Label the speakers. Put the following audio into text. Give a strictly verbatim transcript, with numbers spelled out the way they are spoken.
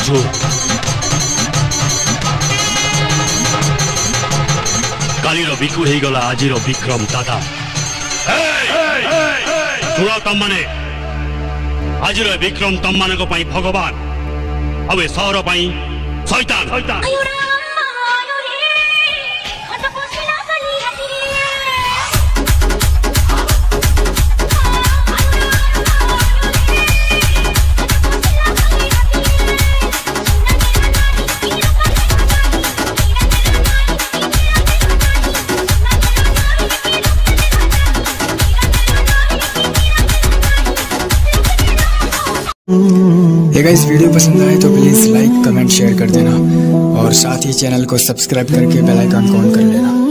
Speaker 1: जो कालीर बिकु हो गला आज विक्रम दादा शुण तम मैंने आज विक्रम तम मान भगवान अब सहर शैतान शैतान
Speaker 2: ये गाइस वीडियो पसंद आए तो प्लीज़ लाइक कमेंट शेयर कर देना और साथ ही चैनल को सब्सक्राइब करके बेल आइकन ऑन कर लेना।